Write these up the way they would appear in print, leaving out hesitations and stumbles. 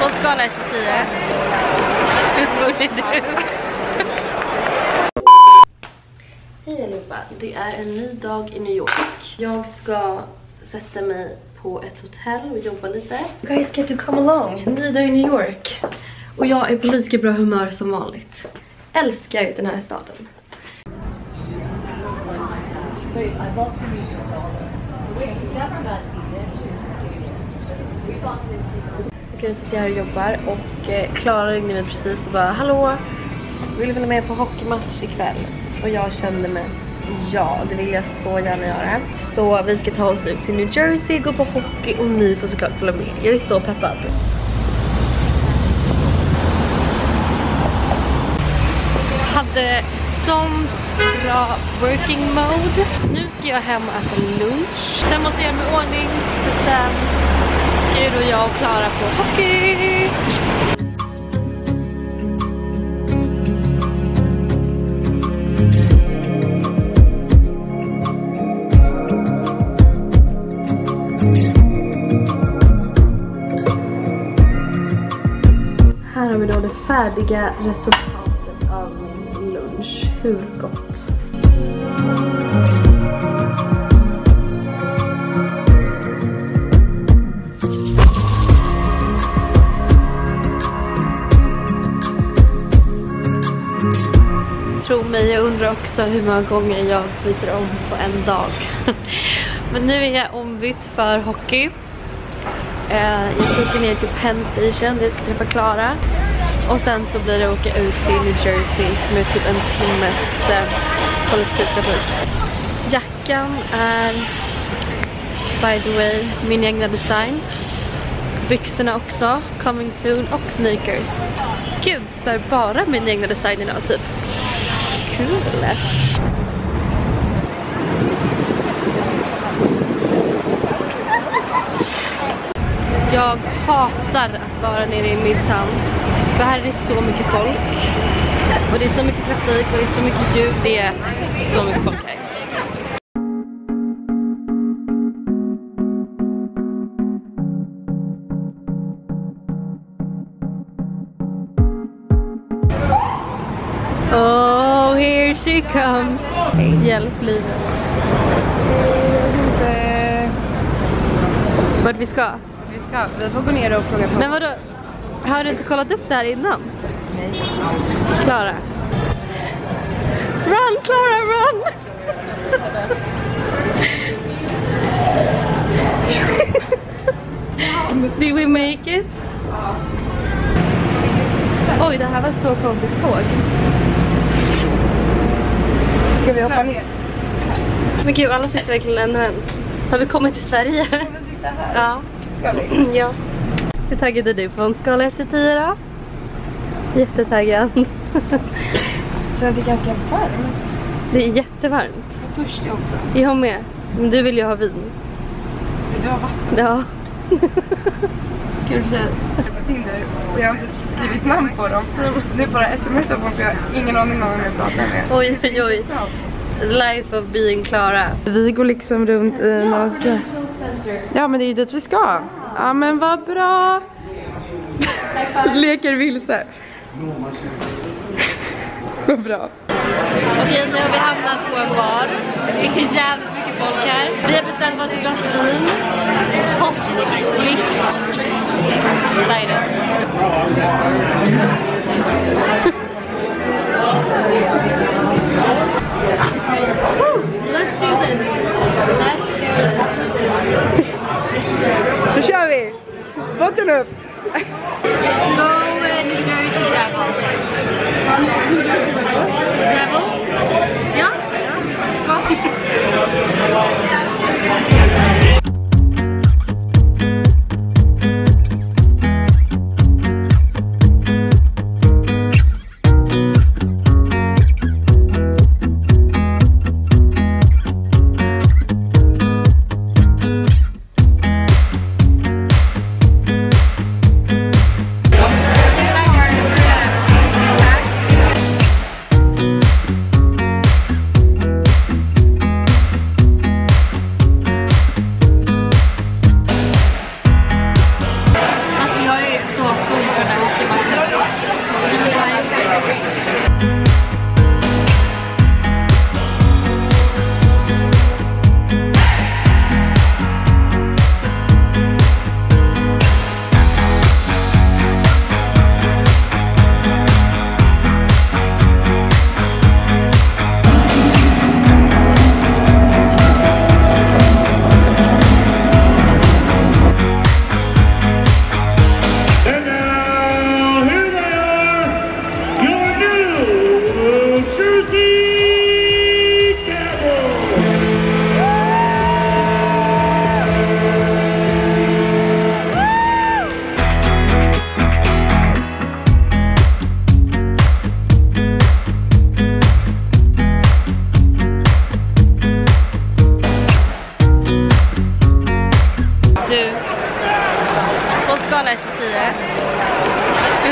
På skala 1 till 10. Hur full är du? Hej allihopa, det är en ny dag i New York. Jag ska sätta mig på ett hotell och jobba lite. Guys, get to come along. Ny dag i New York. Och jag är på lika bra humör som vanligt. Älskar den här staden. Okej, så jag här och jobbar och Klara ringde mig precis och bara hallå, vill du följa med på hockeymatch ikväll? Och jag kände mest ja, det vill jag så gärna göra. Så vi ska ta oss ut till New Jersey, gå på hockey och ni får såklart följa med. Jag är så peppad. Hade som bra working mode. Nu ska jag hem och äta lunch. Sen måste jag göra mig ordning. Så sen ska ju då jag och Klara på hockey. Här har vi då det färdiga resultatet av min lunch. Hur gott! Tro mig, jag undrar också hur många gånger jag byter om på en dag. Men nu är jag ombytt för hockey. Jag ska åka ner till Penn Station där jag ska träffa Klara. Och sen så blir det att åka ut till New Jersey som är typ en timmes kollektivtrafik. Jackan är, by the way, min egna design. Byxorna också, coming soon, och sneakers. Gud, det är bara min egna design idag typ. Kul! Jag hatar att vara nere i Midtown. För här är det så mycket folk. Och det är så mycket trafik och det är så mycket ljud. Det är så mycket folk här. Oh, here she comes. Hjälp livet. Vart vi ska? Vi får gå ner och fråga på. Men vadå? Har du inte kollat upp det här innan? Nej. Klara. Run, Klara, run! Did we make it? Oj, det här var så konstigt tåg. Ska vi hoppa ner? Men gud, alla sitter verkligen ännu än. Har vi kommit till Sverige? Ska vi sitta här? Ja. Ska vi? Ja. Hur taggad är du på en skala 1 till 10 då? Jättetaggad. Jag känner att det är ganska varmt. Det är jättevarmt. Jag är törstig också. Jag med. Men du vill ju ha vin. Vill du ha vatten? Ja. Kul tjej. På Tinder och jag har inte skrivit namn på dem. Nu bara smsar folk och jag har ingen aning om vem jag pratar med. Oj, oj, oj. Life of being Klara. Vi går liksom runt i något. Ja, men det är ju dit vi ska. Ja, men vad bra. Leker vilse. Vad bra. Okej, nu har vi hamnat på en bar. Det är jävligt mycket folk här. Vi har beställt varsin glas vin. Hot, lift. Excited. Let's do this. Let's do this. Nu kör vi. Botten upp. Go New Jersey Devil. Devil? Ja?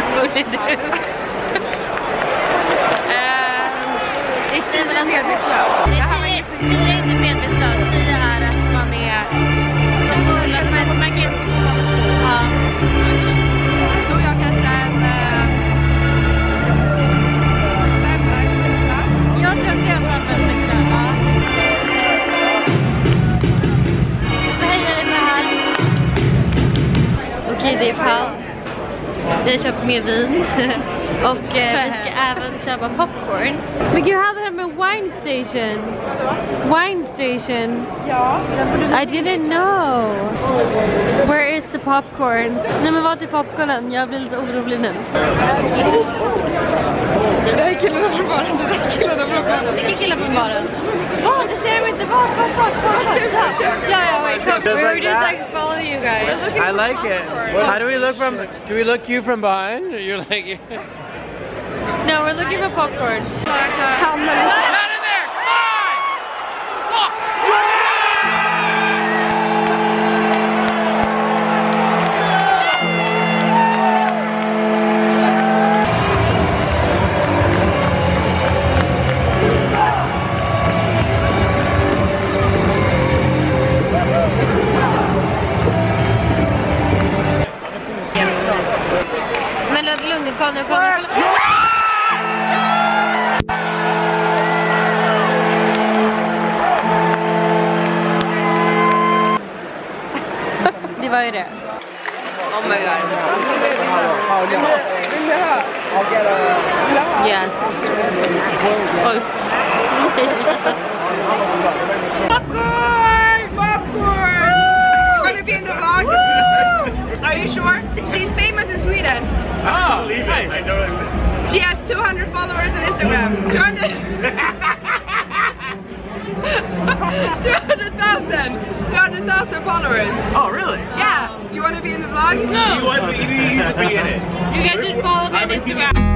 full är du? Riktigt medvetslös. Det här var inget det är inte medvetslös. Det är att man är... Man kan inte... Ja. Då är jag kanske en... 5-6. Jag tror att jag var 5-6. Ja. Vad hejar det här? Okej, det är paus. Vi har köpt mer vin. Och vi ska även köpa popcorn. Men gud, hade det här med Wine Station. Wine Station. Ja, där får du... I didn't know. Where is the popcorn? Nej, men vad är popcornen? Jag blir lite orolig nu. Det här är killarna från baren. Det där är killarna från baren. Vilka killar från baren? Vad? Det ser de inte. Vad? Ja, wait, come. We were just like following you guys. I like it. How do we look from? Do we look you from behind? Or you're like? No, we're looking for popcorn. Hamnar lite. Men lugn, kolla. Det var ju det. Oh my god. Vill du ha? Yes. Oj. Popcorn! You want to be in the vlog? Are you sure? She's famous in Sweden. Oh, I know it. She has 200 followers on Instagram. 200,000 followers. Oh, really? Yeah. You want to be in the vlog? No. You want to be in it. You guys should follow me on Instagram.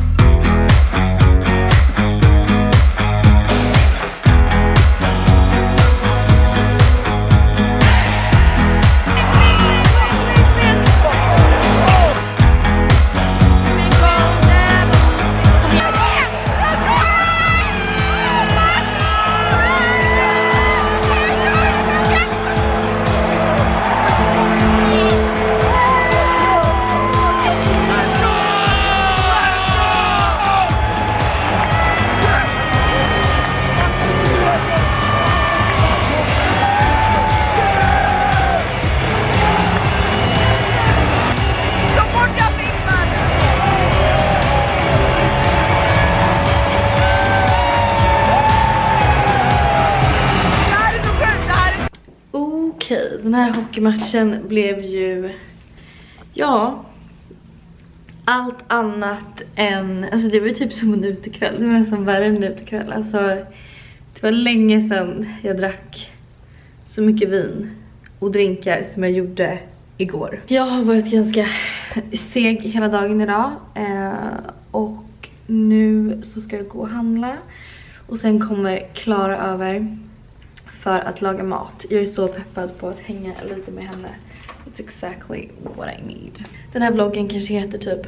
Den här hockeymatchen blev ju, ja, allt annat än, alltså det var ju typ som en utekväll. Det var nästan värre än en utekväll. Alltså det var länge sedan jag drack så mycket vin och drinkar som jag gjorde igår. Jag har varit ganska seg hela dagen idag och nu så ska jag gå och handla och sen kommer Klara över för att laga mat. Jag är så peppad på att hänga lite med henne. It's exactly what I need. Den här vloggen kanske heter typ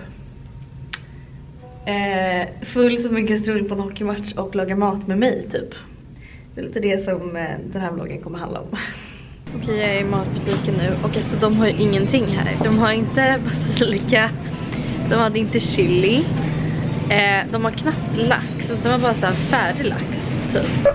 full som en kastrull på en hockeymatch och laga mat med mig typ. Det är lite det som den här vloggen kommer handla om. Okej, jag är i matbutiken nu och alltså de har ju ingenting här. De har inte basilika, de hade inte chili, de har knappt lax, alltså de har bara så här färdig lax typ.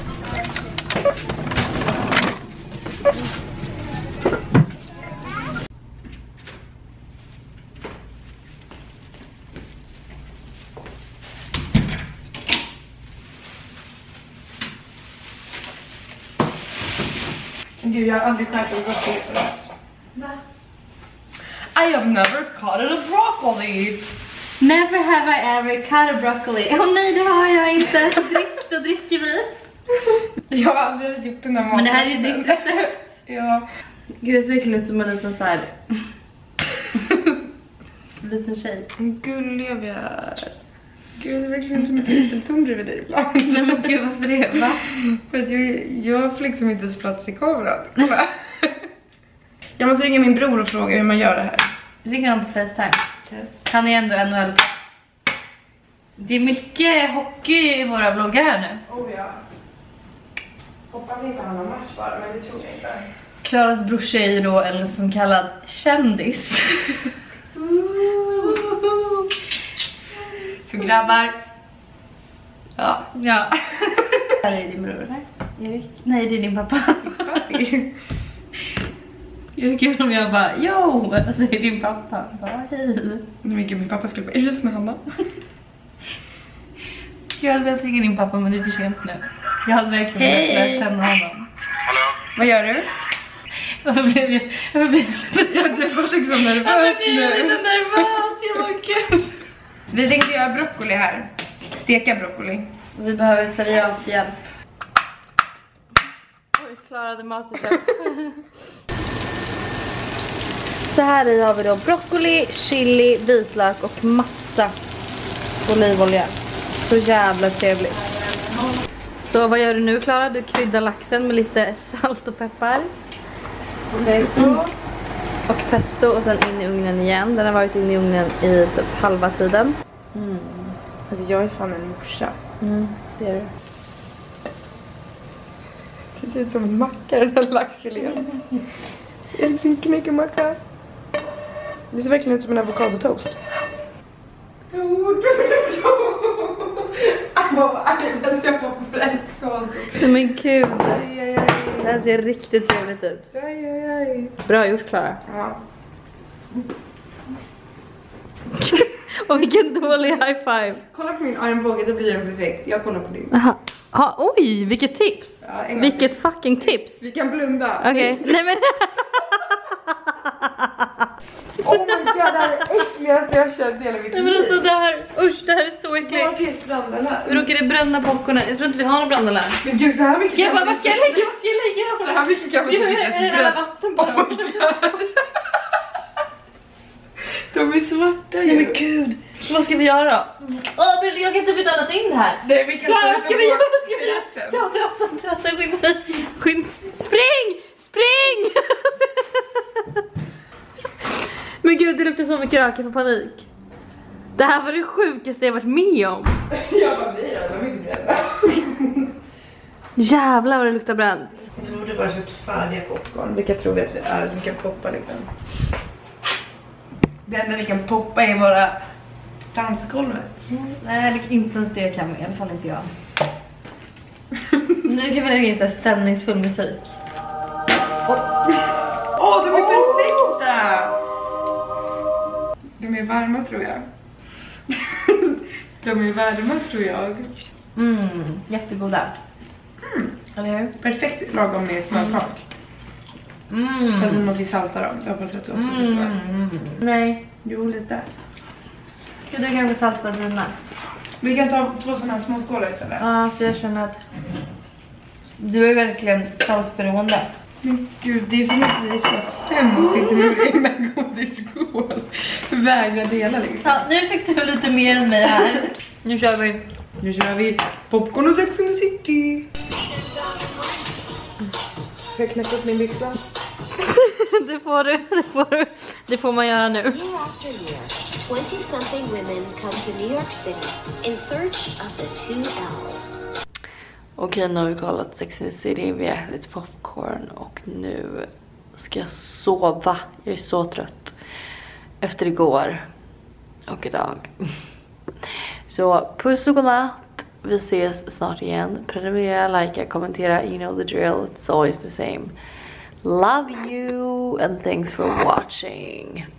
Gud, jag har aldrig skärt en broccoli förut. Va? I have never cut a broccoli. Never have I ever cut a broccoli. Åh nej, det har jag inte. Då dricker vi. Jag har aldrig ens gjort den här maten. Men det här är ju ditt recept. Ja. Gud, det ser verkligen ut som en liten så här liten tjej. Gulliga vi är. Gud, det ser verkligen ut som ett Eiffeltorn bredvid dig ibland. Nej men gud, varför det? Va? För att jag får liksom inte ens plats i kameran. Kolla. Jag måste ringa min bror och fråga hur man gör det här. Ringer honom på FaceTime. Han är ändå NHL. Det är mycket hockey i våra vloggar här nu. Oh ja. Hoppas inte han har match bara, men det tror jag inte. Klaras brorsa är ju då en som kallad kändis. Så grabbar. Ja. Här är din bror, eller? Erik? Nej, det är din pappa. Det är kul om jag bara, jo, alltså är din pappa. Bara, hej. Min pappa skulle bara, är du med Hanna? Jag hade väl tänkt din pappa, men det är för sent nu. Jag hade verkligen velat lära känna honom. Hallå? Vad gör du? Varför blev jag? Jag var liksom nervös Jag blev lite nervös, jag var kul. Vi tänkte göra broccoli här. Steka broccoli. Vi behöver seriös hjälp. Oj, klarade Masterchef. Så här i har vi då broccoli, chili, vitlök och massa olivolja. Så jävla trevligt. Så vad gör du nu, Klara? Du kryddar laxen med lite salt och peppar. Pesto. Och pesto och sen in i ugnen igen. Den har varit inne i ugnen i typ halva tiden. Alltså jag är fan en morsa. Det är du. Det ser ut som en macka, den här laxfilén. En knäckemacka. Det ser verkligen ut som en avokadotoast. Vad arg jag på fräskad. Men gud. Det här ser riktigt trevligt ut. Bra gjort, Klara. Ja. Och vilken dålig high five. Kolla på min armbåge, då blir den perfekt. Jag kollar på din. Aha. Oj, vilket tips. Ja, en gång. Vilket fucking tips. Vi kan blunda. Okej, nej men. Oh my god, det här är äckligaste jag känt i hela mitt Nej men alltså liv. det här, usch, det här är så Var äckligt. är brandarna? Vi råkade bränna popcornen. Jag tror inte vi har några brandare. Men gud, så här mycket Jag bara, var ska jag lägga? Var ska jag lägga? Så här mycket kan man Jag inte har bränna. vatten på dem. De är svarta ju. Nej men gud, vad ska vi göra då? Men jag kan inte byta alls in det här. Nej, vi kan Klara, vad ska vi göra? Vad ska vi terrassen. göra? Ja, terrassen, skynda. Spring! Men gud, det luktar så mycket rök, jag får panik. Det här var det sjukaste jag varit med om. Jag bara, nej då, de är inte brända. Jävlar vad det luktar bränt. Vi borde bara köpt färdiga popcorn. Vilka tror vi att vi är som kan poppa liksom? Det enda vi kan poppa är våra dansgolvet. Nej, inte ens det kan vi, i alla fall inte jag. Nu kan vi lägga in så här stämningsfull musik. Åh, de är perfekta! De är varma tror jag. De är varma tror jag. Jättegoda. Eller hur? Perfekt lagom med smörsmak. Fast vi måste ju salta dem. Jag hoppas att du också förstår. Nej. Jo, lite. Ska du kanske salta dina? Vi kan ta 2 sådana här små skålar istället. Ja, för jag känner att du är verkligen saltberoende. Men gud, det är som att vi är 5 och sitter nu i en godisskål. Vägra dela liksom. Ja, nu fick du lite mer än mig här. Nu kör vi. Nu kör vi popcorn och Sex and the City. Ska jag knäcka upp min byxa? Det får man göra nu. Year after year, 20-something women come to New York City in search of the 2 L's. Okej, nu har vi kollat Sex and the City, vi har ätit popcorn och nu ska jag sova. Jag är så trött efter igår och idag. Så puss och godnatt. Vi ses snart igen. Prenumerera, likea, kommentera. You know the drill. It's always the same. Love you and thanks for watching.